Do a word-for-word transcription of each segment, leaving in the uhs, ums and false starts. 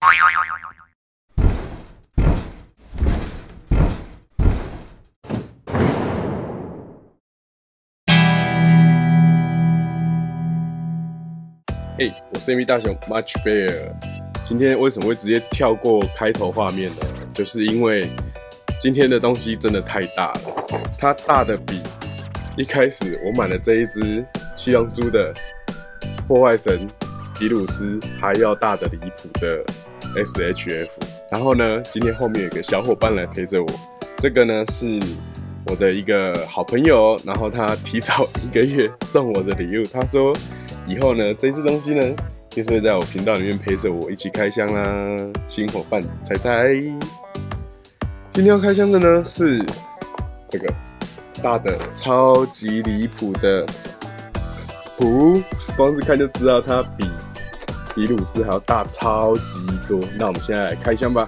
嘿、hey, 我是 M V 大雄 Much Bear。今天为什么会直接跳过开头画面呢？就是因为今天的东西真的太大了，它大的比一开始我买的这一只七龙珠的破坏神比鲁斯还要大的离谱的 S H F。然后呢，今天后面有个小伙伴来陪着我，这个呢是我的一个好朋友，然后他提早一个月送我的礼物，他说以后呢这只东西呢就是会在我频道里面陪着我一起开箱啦。新伙伴猜猜，今天要开箱的呢是这个大的超级离谱的普，光是看就知道它比比鲁斯还要大超级多。那我们现在来开箱吧。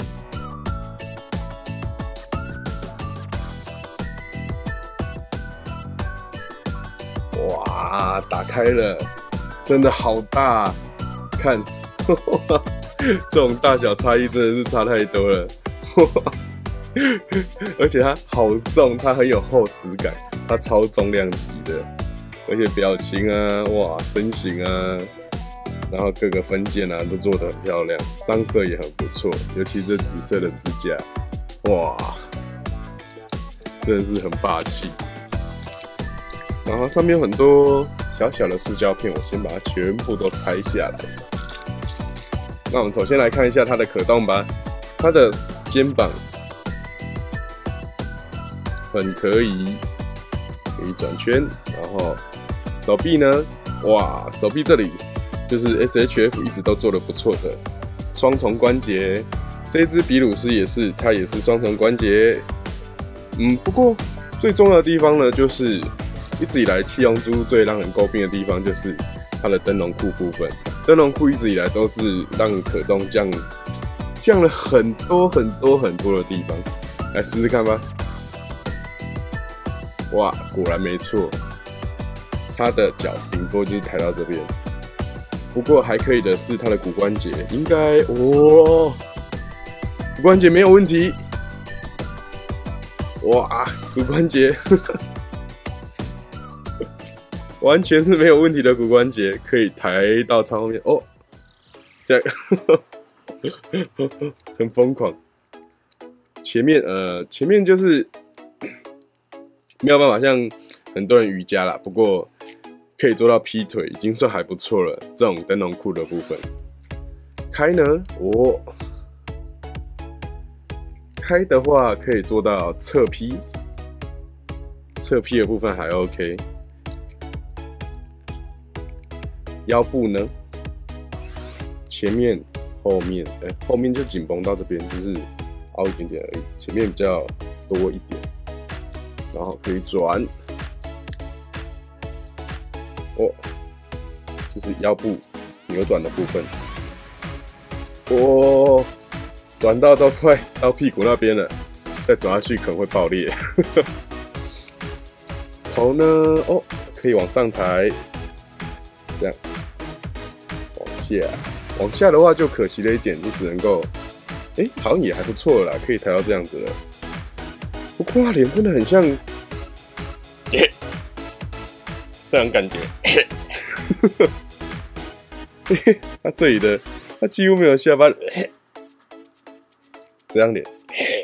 哇，打开了，真的好大！看，这种大小差异真的是差太多了。而且它好重，它很有厚实感，它超重量级的。而且表情啊，哇，身形啊，然后各个分件啊都做得很漂亮，上色也很不错，尤其这紫色的指甲，哇，真的是很霸气。然后上面有很多小小的塑胶片，我先把它全部都拆下来。那我们首先来看一下它的可动吧，它的肩膀很可以，可以转圈，然后手臂呢，哇，手臂这里就是 S H F 一直都做得不错的双重关节，这一只比鲁斯也是，它也是双重关节。嗯，不过最重要的地方呢，就是一直以来七龙珠最让人诟病的地方就是它的灯笼裤部分，灯笼裤一直以来都是让可动降降了很多很多很多的地方，来试试看吧。哇，果然没错，它的脚顶多就是抬到这边。不过还可以的是它的骨关节，应该哦，骨关节没有问题。哇，骨关节。完全是没有问题的骨关节，可以抬到超后面哦，这样很疯狂。前面呃，前面就是没有办法像很多人瑜伽啦，不过可以做到劈腿，已经算还不错了。这种灯笼裤的部分，开呢，哦，开的话可以做到侧劈，侧劈的部分还 OK。腰部呢，前面、后面，哎、欸，后面就紧绷到这边，就是凹一点点而已。前面比较多一点，然后可以转，哦，就是腰部扭转的部分。哦，转到都快到屁股那边了，再转下去可能会爆裂。头呢，哦，可以往上抬，这样。往下的话就可惜了一点，就只能够，哎、欸，好像也还不错了啦，可以抬到这样子了。不过他脸真的很像，这样感觉。他这里的他几乎没有下巴，这样脸。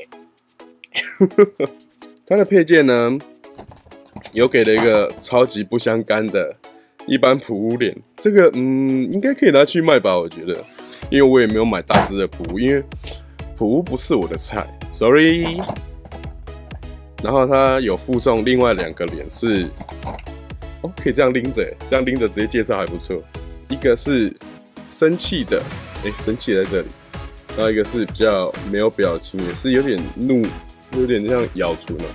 他的配件呢，有给了一个超级不相干的。一般普乌脸，这个嗯，应该可以拿去卖吧？我觉得，因为我也没有买大只的普乌，因为普乌不是我的菜 ，sorry。然后它有附送另外两个脸是，哦，可以这样拎着，这样拎着直接介绍还不错。一个是生气的，哎、欸，生气在这里，然后一个是比较没有表情，也是有点怒，有点像咬出呢，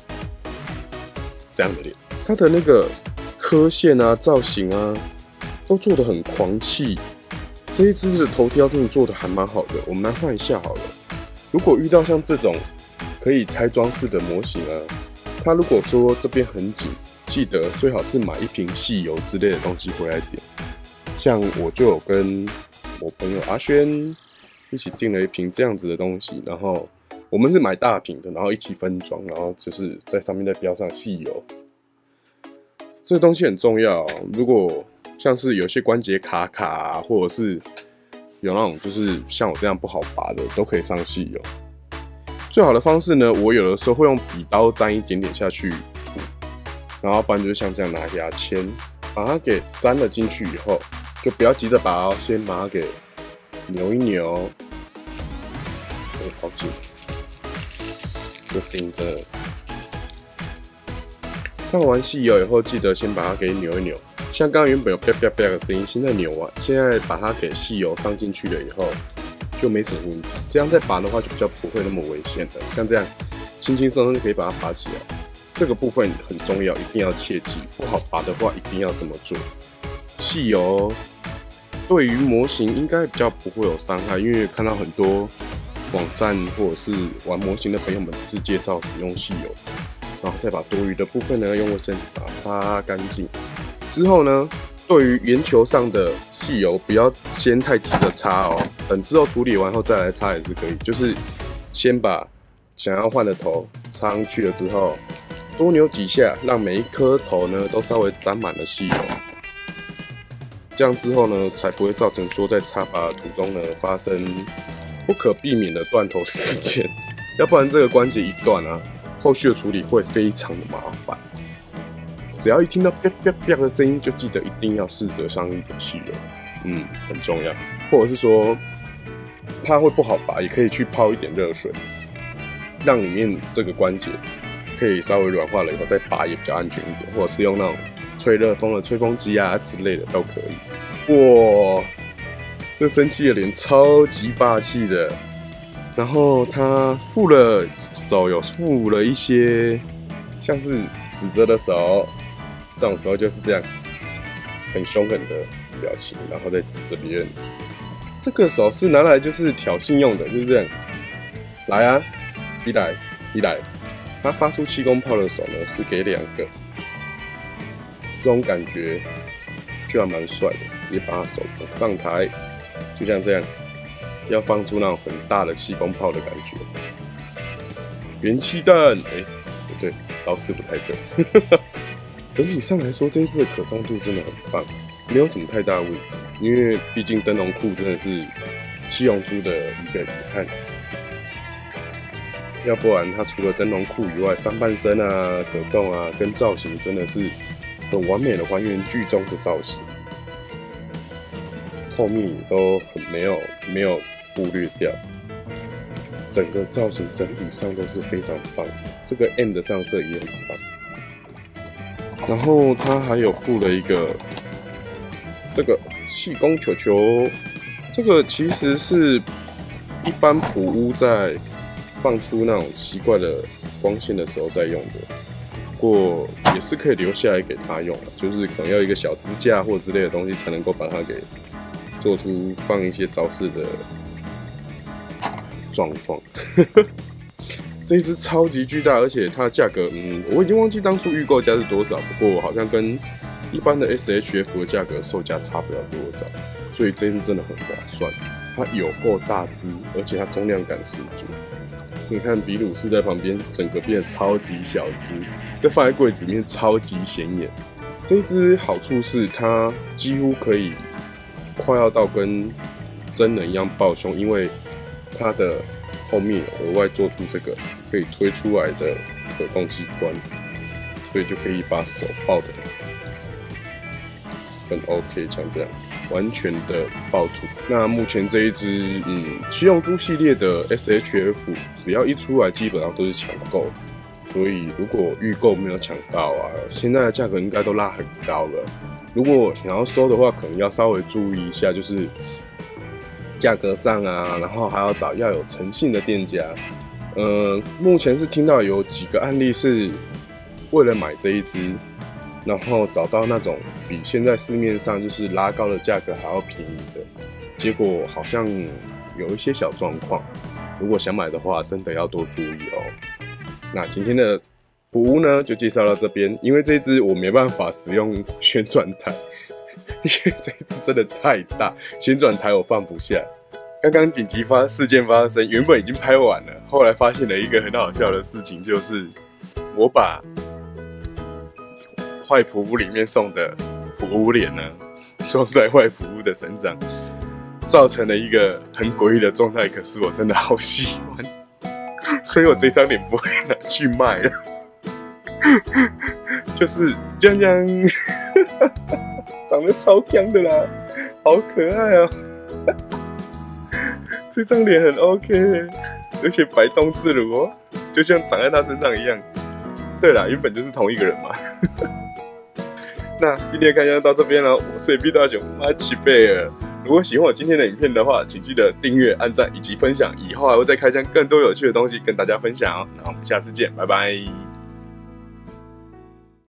这样的脸，它的那个。刻线啊，造型啊，都做得很狂气。这一只的头雕真的做得还蛮好的，我们来换一下好了。如果遇到像这种可以拆装饰的模型啊，它如果说这边很紧，记得最好是买一瓶细油之类的东西回来点。像我就有跟我朋友阿轩一起订了一瓶这样子的东西，然后我们是买大瓶的，然后一起分装，然后就是在上面再标上细油。这个东西很重要哦，如果像是有些关节卡卡啊，或者是有那种就是像我这样不好拔的，都可以上细油。最好的方式呢，我有的时候会用笔刀沾一点点下去涂，然后不然就是像这样拿牙签把它给沾了进去以后，就不要急着拔哦，先把它给扭一扭。哦，好紧，这声音真的。上完细油以后，记得先把它给扭一扭。像刚刚原本有啪啪啪的声音，现在扭完，现在把它给细油上进去了以后，就没什么问题。这样再拔的话，就比较不会那么危险的。像这样，轻轻松松就可以把它拔起来。这个部分很重要，一定要切记，不好拔的话，一定要这么做。细油对于模型应该比较不会有伤害，因为看到很多网站或者是玩模型的朋友们是介绍使用细油。然后再把多余的部分呢，用卫生纸把它擦干净。之后呢，对于圆球上的细油，不要先太急着擦哦，等之后处理完后再来擦也是可以。就是先把想要换的头插上去了之后，多扭几下，让每一颗头呢都稍微沾满了细油。这样之后呢，才不会造成说在插拔的途中呢发生不可避免的断头事件。要不然这个关节一断啊，后续的处理会非常的麻烦。只要一听到啪啪啪的声音，就记得一定要试着上一点细油，嗯，很重要。或者是说怕会不好拔，也可以去泡一点热水，让里面这个关节可以稍微软化了以后再拔也比较安全一点。或者是用那种吹热风的吹风机啊之类的都可以。哇，这生气的脸超级霸气的。然后他附了手，有附了一些像是指着的手，这种时候就是这样很凶狠的表情，然后再指着别人。这个手是拿来就是挑衅用的，就是这样，来啊，你来，你来。他发出气功炮的手呢是给两个，这种感觉就还蛮帅的，直接把他手捧上台，就像这样。要放出那种很大的气功炮的感觉，元气弹，哎、欸，不对，招式不太对。整体上来说，这一支的可动度真的很棒，没有什么太大的问题。因为毕竟灯笼裤真的是七龙珠的一个遗憾，要不然它除了灯笼裤以外，上半身啊、可动啊跟造型真的是很完美的还原剧中的造型，后面也都很没有没有。忽略掉，整个造型整体上都是非常棒的。这个 M 的上色也很棒。然后它还有附了一个这个气功球球，这个其实是一般普屋在放出那种奇怪的光线的时候在用的，不过也是可以留下来给他用的，就是可能要一个小支架或之类的东西才能够把它给做出放一些招式的状况。这一只超级巨大，而且它的价格，嗯，我已经忘记当初预购价是多少，不过好像跟一般的 S H F 的价格售价差不了多少，所以这一只真的很划算。它有够大只，而且它重量感十足。你看比鲁斯在旁边，整个变得超级小只，这放在柜子里面超级显眼。这一只好处是它几乎可以快要到跟真人一样抱胸，因为它的后面额外做出这个可以推出来的可动机关，所以就可以把手抱得很 OK， 像这样完全的抱住。那目前这一支嗯七龙珠系列的 S H F， 只要一出来基本上都是抢购，所以如果预购没有抢到啊，现在的价格应该都拉很高了。如果想要收的话，可能要稍微注意一下，就是价格上啊，然后还要找要有诚信的店家。呃，目前是听到有几个案例是为了买这一支，然后找到那种比现在市面上就是拉高的价格还要便宜的，结果好像有一些小状况。如果想买的话，真的要多注意哦。那今天的普屋呢，就介绍到这边。因为这一支我没办法使用旋转台，因为这一支真的太大，旋转台我放不下。 刚刚紧急发事件发生，原本已经拍完了，后来发现了一个很好笑的事情，就是我把坏仆屋里面送的仆屋脸呢，装在坏仆屋的身上，造成了一个很诡异的状态。可是我真的好喜欢，所以我这张脸不会拿去卖了，就是这样这样，长得超强的啦，好可爱啊！这张脸很 OK， 而且摆动自如哦，就像长在他身上一样。对啦，原本就是同一个人嘛。那今天的开箱到这边了，我是 A B 大雄马奇贝尔。如果喜欢我今天的影片的话，请记得订阅、按赞以及分享，以后还会再开箱更多有趣的东西跟大家分享哦。那我们下次见，拜拜。